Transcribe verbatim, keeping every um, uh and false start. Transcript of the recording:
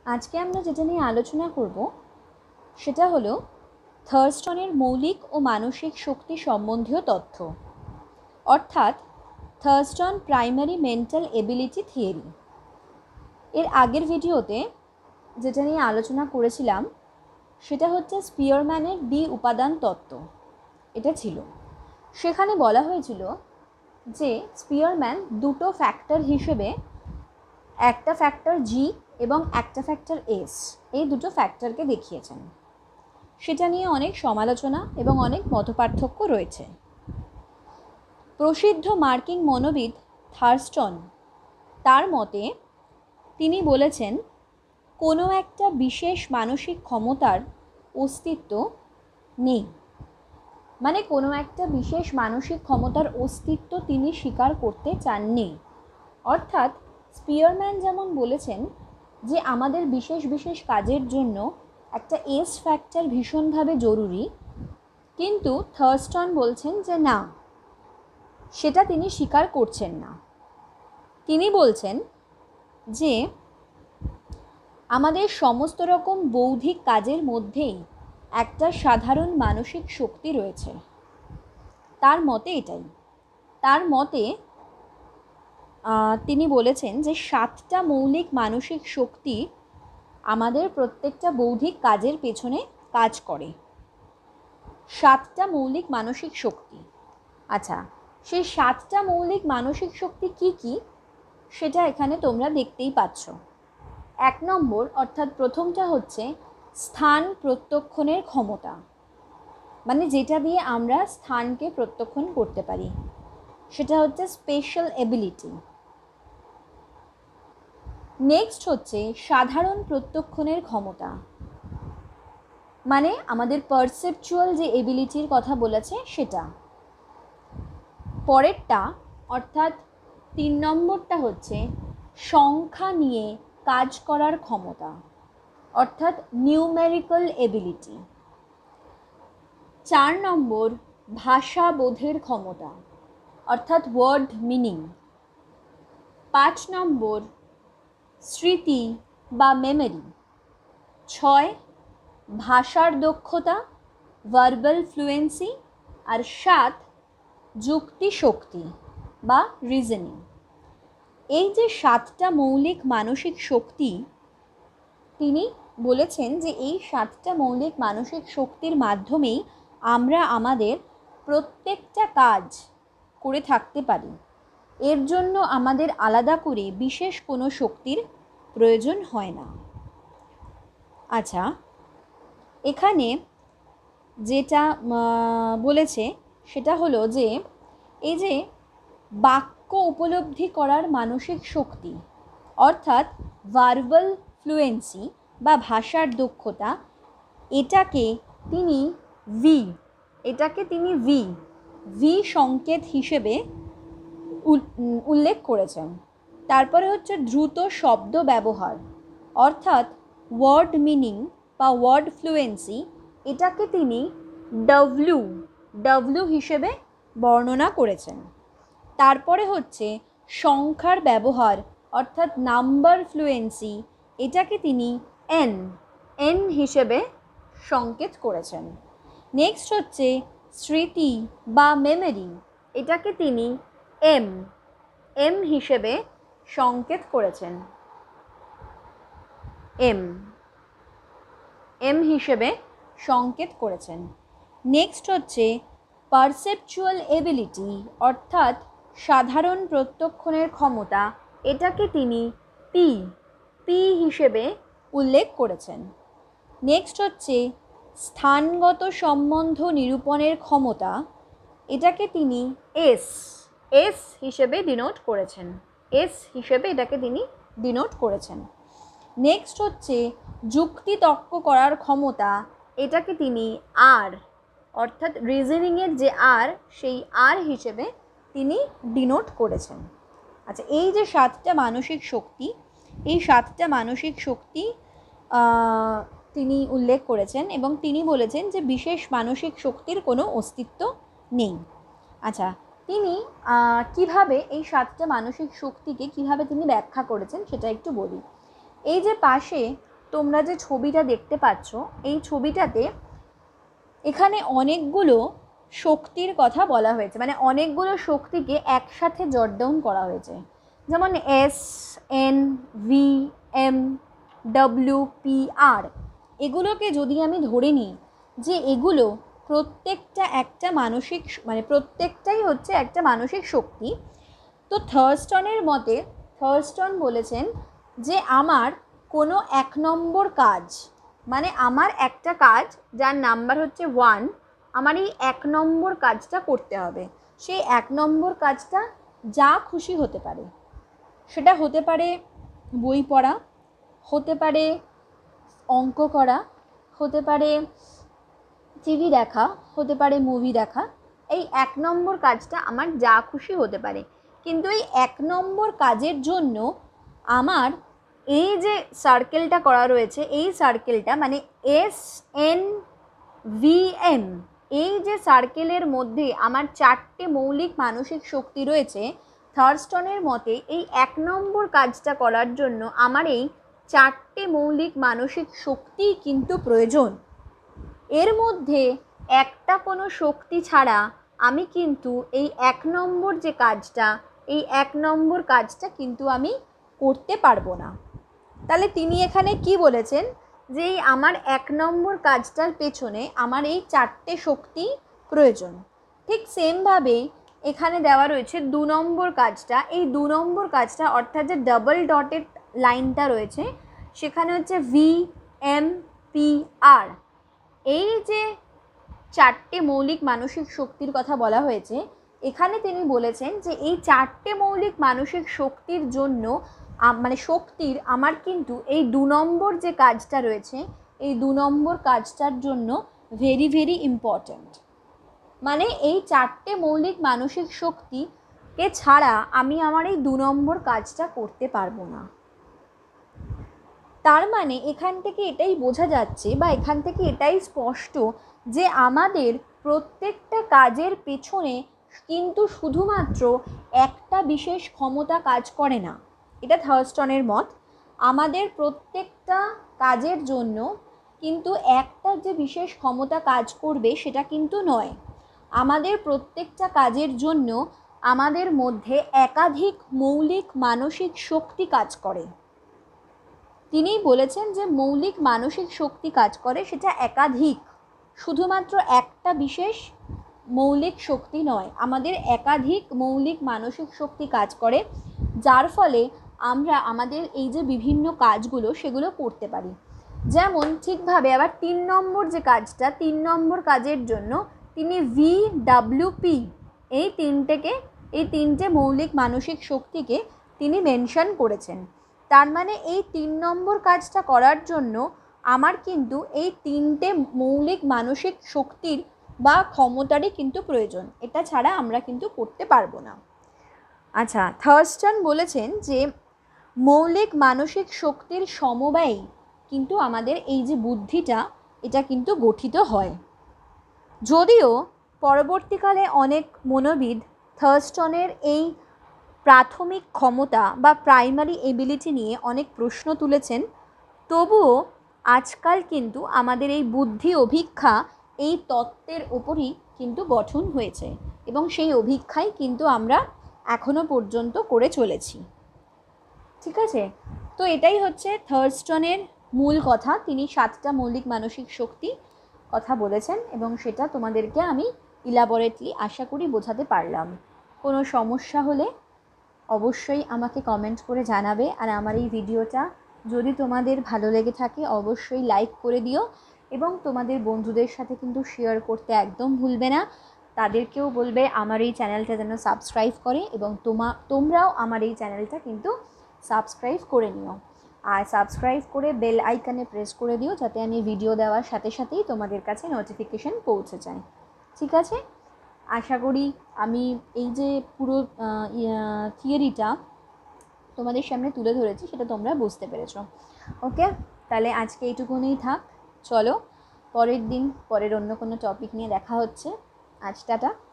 আজকে আমরা যেটা নিয়ে আলোচনা করব সেটা হলো থার্স্টনের মৌলিক ও মানসিক শক্তি সম্বন্ধীয় তথ্য, অর্থাৎ Thurstone primary mental ability theory. এর আগের ভিডিওতে যেটা নিয়ে আলোচনা করেছিলাম সেটা হচ্ছে স্পিয়ারম্যানের ডি উপাদান তত্ত্ব। এটা ছিল, সেখানে বলা হয়েছিল যে স্পিয়ারম্যান দুটো ফ্যাক্টর হিসেবে, একটা ফ্যাক্টর জি এবং একটা ফ্যাক্টর এস, এই দুটো ফ্যাক্টরকে দেখিয়েছেন। সেটা নিয়ে অনেক সমালোচনা এবং অনেক মতপার্থক্য রয়েছে। প্রসিদ্ধ মার্কিন মনোবিদ থার্স্টন তার মতে তিনি বলেছেন, কোনো একটা বিশেষ মানসিক ক্ষমতার অস্তিত্ব নেই, মানে কোনো একটা বিশেষ মানসিক ক্ষমতার অস্তিত্ব তিনি স্বীকার করতে চাননি। অর্থাৎ স্পিয়ারম্যান যেমন বলেছেন যে আমাদের বিশেষ বিশেষ কাজের জন্য একটা এস ফ্যাক্টর ভীষণভাবে জরুরি, কিন্তু থার্স্টন বলছেন যে না, সেটা তিনি স্বীকার করছেন না। তিনি বলছেন যে আমাদের সমস্ত রকম বৌদ্ধিক কাজের মধ্যেই একটা সাধারণ মানসিক শক্তি রয়েছে। তার মতে এটাই, তার মতে তিনি বলেছেন যে সাতটা মৌলিক মানসিক শক্তি আমাদের প্রত্যেকটা বৌদ্ধিক কাজের পেছনে কাজ করে। সাতটা মৌলিক মানসিক শক্তি। আচ্ছা, সেই সাতটা মৌলিক মানসিক শক্তি কি কি সেটা এখানে তোমরা দেখতেই পাচ্ছ। এক নম্বর, অর্থাৎ প্রথমটা হচ্ছে স্থান প্রত্যক্ষণের ক্ষমতা, মানে যেটা দিয়ে আমরা স্থানকে প্রত্যক্ষণ করতে পারি, সেটা হচ্ছে স্পেশাল এবিলিটি। নেক্সট হচ্ছে সাধারণ প্রত্যক্ষণের ক্ষমতা, মানে আমাদের পারসেপচুয়াল যে এবিলিটির কথা বলেছে সেটা। পরেরটা অর্থাৎ তিন নম্বরটা হচ্ছে সংখ্যা নিয়ে কাজ করার ক্ষমতা, অর্থাৎ নিউমেরিক্যাল এবিলিটি। চার নম্বর ভাষা বোধের ক্ষমতা, অর্থাৎ ওয়ার্ড মিনিং। পাঁচ নম্বর স্মৃতি বা মেমোরি। ছয় ভাষার দক্ষতা, ভার্বাল ফ্লুয়েন্সি। আর সাত যুক্তি শক্তি বা রিজনিং। এই যে সাতটা মৌলিক মানসিক শক্তি, তিনি বলেছেন যে এই সাতটা মৌলিক মানসিক শক্তির মাধ্যমেই আমরা আমাদের প্রত্যেকটা কাজ করে থাকতে পারি। এর জন্য আমাদের আলাদা করে বিশেষ কোনো শক্তির প্রয়োজন হয় না। আচ্ছা, এখানে যেটা বলেছে সেটা হলো যে এই যে বাক্য উপলব্ধি করার মানসিক শক্তি, অর্থাৎ ভার্বাল ফ্লুয়েন্সি বা ভাষার দক্ষতা, এটাকে তিনি ভি এটাকে তিনি ভি ভি সংকেত হিসেবে উল্লেখ করেছেন। তারপরে হচ্ছে দ্রুত শব্দ ব্যবহার, অর্থাৎ ওয়ার্ড মিনিং বা ওয়ার্ড ফ্লুয়েন্সি, এটাকে তিনি ডব্লিউ ডব্লিউ হিসেবে বর্ণনা করেছেন। তারপরে হচ্ছে সংখ্যার ব্যবহার, অর্থাৎ নাম্বার ফ্লুয়েন্সি, এটাকে তিনি এন এন হিসেবে সংকেত করেছেন। নেক্সট হচ্ছে স্মৃতি বা মেমোরি, এটাকে তিনি এম এম হিসেবে সংকেত করেছেন। এম এম হিসেবে সংকেত করেছেন। নেক্সট হচ্ছে পারসেপচুয়াল এবিলিটি, অর্থাৎ সাধারণ প্রত্যক্ষণের ক্ষমতা, এটাকে তিনি পি পি হিসেবে উল্লেখ করেছেন। নেক্সট হচ্ছে স্থানগত সম্বন্ধ নিরূপণের ক্ষমতা, এটাকে তিনি এস এস হিসেবে ডিনোট করেছেন এস হিসেবে এটাকে তিনি ডিনোট করেছেন। নেক্সট হচ্ছে যুক্তি তর্ক করার ক্ষমতা, এটাকে তিনি আর, অর্থাৎ রিজনিংয়ের যে আর, সেই আর হিসেবে তিনি ডিনোট করেছেন। আচ্ছা, এই যে সাতটা মানসিক শক্তি, এই সাতটা মানসিক শক্তি তিনি উল্লেখ করেছেন এবং তিনি বলেছেন যে বিশেষ মানসিক শক্তির কোনো অস্তিত্ব নেই। আচ্ছা, তিনি কিভাবে এই সাতটা মানসিক শক্তিকে কিভাবে তিনি ব্যাখ্যা করেছেন সেটা একটু বলি। এই যে পাশে তোমরা যে ছবিটা দেখতে পাচ্ছ, এই ছবিটাতে এখানে অনেকগুলো শক্তির কথা বলা হয়েছে, মানে অনেকগুলো শক্তিকে একসাথে জট ডাউন করা হয়েছে। যেমন S, N, V, M, W, P, R, এগুলোকে যদি আমি ধরে নিই যে এগুলো প্রত্যেকটা একটা মানসিক, মানে প্রত্যেকটাই হচ্ছে একটা মানসিক শক্তি, তো থার্স্টনের মতে থার্স্টন বলেছেন যে আমার কোনো এক নম্বর কাজ, মানে আমার একটা কাজ যার নাম্বার হচ্ছে ওয়ান, আমার এই এক নম্বর কাজটা করতে হবে। সেই এক নম্বর কাজটা যা খুশি হতে পারে, সেটা হতে পারে বই পড়া, হতে পারে অঙ্ক করা, হতে পারে টিভি দেখা, হতে পারে মুভি দেখা। এই এক নম্বর কাজটা আমার যা খুশি হতে পারে, কিন্তু এই এক নম্বর কাজের জন্য আমার এই যে সার্কেলটা করা রয়েছে, এই সার্কেলটা মানে এস, এন, ভি, এম, এই যে সার্কেলের মধ্যে আমার চারটে মৌলিক মানসিক শক্তি রয়েছে, থার্স্টনের মতে এই এক নম্বর কাজটা করার জন্য আমার এই চারটে মৌলিক মানসিক শক্তিই কিন্তু প্রয়োজন। এর মধ্যে একটা কোনো শক্তি ছাড়া আমি কিন্তু এই এক নম্বর যে কাজটা, এই এক নম্বর কাজটা কিন্তু আমি করতে পারবো না। তাহলে তিনি এখানে কি বলেছেন, যে এই আমার এক নম্বর কাজটার পেছনে আমার এই চারটে শক্তি প্রয়োজন। ঠিক সেমভাবে এখানে দেওয়া রয়েছে দু নম্বর কাজটা। এই দু নম্বর কাজটা অর্থাৎ যে ডাবল ডটেড লাইনটা রয়েছে, সেখানে হচ্ছে ভি, এম, পি, আর, এই যে চারটে মৌলিক মানসিক শক্তির কথা বলা হয়েছে, এখানে তিনি বলেছেন যে এই চারটে মৌলিক মানসিক শক্তির জন্য, মানে শক্তির আমার কিন্তু এই দু নম্বর যে কাজটা রয়েছে, এই দু নম্বর কাজটার জন্য ভেরি ভেরি ইম্পর্ট্যান্ট। মানে এই চারটে মৌলিক মানসিক শক্তিকে ছাড়া আমি আমার এই দু নম্বর কাজটা করতে পারবো না। তার মানে এখান থেকে এটাই বোঝা যাচ্ছে, বা এখান থেকে এটাই স্পষ্ট যে আমাদের প্রত্যেকটা কাজের পেছনে কিন্তু শুধুমাত্র একটা বিশেষ ক্ষমতা কাজ করে না। এটা থার্স্টনের মত। আমাদের প্রত্যেকটা কাজের জন্য কিন্তু একটা যে বিশেষ ক্ষমতা কাজ করবে সেটা কিন্তু নয়। আমাদের প্রত্যেকটা কাজের জন্য আমাদের মধ্যে একাধিক মৌলিক মানসিক শক্তি কাজ করে। তিনি বলেছেন যে মৌলিক মানসিক শক্তি কাজ করে, সেটা একাধিক, শুধুমাত্র একটা বিশেষ মৌলিক শক্তি নয়, আমাদের একাধিক মৌলিক মানসিক শক্তি কাজ করে, যার ফলে আমরা আমাদের এই যে বিভিন্ন কাজগুলো সেগুলো করতে পারি। যেমন ঠিকভাবে আবার তিন নম্বর যে কাজটা, তিন নম্বর কাজের জন্য তিনি ভি, ডাব্লিউ, পি, এই তিনটেকে, এই তিনটে মৌলিক মানসিক শক্তিকে তিনি মেনশন করেছেন। তার মানে এই তিন নম্বর কাজটা করার জন্য আমার কিন্তু এই তিনটে মৌলিক মানসিক শক্তির বা ক্ষমতারই কিন্তু প্রয়োজন। এটা ছাড়া আমরা কিন্তু করতে পারবো না। আচ্ছা, থার্স্টন বলেছেন যে মৌলিক মানসিক শক্তির সমবায়ে কিন্তু আমাদের এই যে বুদ্ধিটা, এটা কিন্তু গঠিত হয়। যদিও পরবর্তীকালে অনেক মনোবিদ থার্স্টনের এই প্রাথমিক ক্ষমতা বা প্রাইমারি এবিলিটি নিয়ে অনেক প্রশ্ন তুলেছেন, তবুও আজকাল কিন্তু আমাদের এই বুদ্ধি অভিক্ষা এই তত্ত্বের ওপরই কিন্তু গঠন হয়েছে, এবং সেই অভিক্ষাই কিন্তু আমরা এখনো পর্যন্ত করে চলেছি। ঠিক আছে, তো এটাই হচ্ছে থার্স্টনের মূল কথা। তিনি সাতটা মৌলিক মানসিক শক্তি কথা বলেছেন, এবং সেটা তোমাদেরকে আমি ইলাবোরেটলি আশা করি বোঝাতে পারলাম। কোনো সমস্যা হলে অবশ্যই আমাকে কমেন্ট করে জানাবে। আর আমার এই ভিডিওটা যদি তোমাদের ভালো লেগে থাকে অবশ্যই লাইক করে দিও, এবং তোমাদের বন্ধুদের সাথে কিন্তু শেয়ার করতে একদম ভুলবে না। তাদেরকেও বলবে আমার এই চ্যানেলটা যেন সাবস্ক্রাইব করে, এবং তোমা তোমরাও আমার এই চ্যানেলটা কিন্তু সাবস্ক্রাইব করে নিও। আর সাবস্ক্রাইব করে বেল আইকনে প্রেস করে দিও, যাতে আমি ভিডিও দেওয়ার সাথে সাথেই তোমাদের কাছে নোটিফিকেশন পৌঁছে যায়। ঠিক আছে, আশা করি আমি এই যে পুরো থিওরিটা তোমাদের সামনে তুলে ধরেছি সেটা তোমরা বুঝতে পেরেছো। ওকে, তাহলে আজকে এইটুকুনেই থাক। চলো পরের দিন পরের অন্য কোনো টপিক নিয়ে দেখা হচ্ছে। আজ টাটা।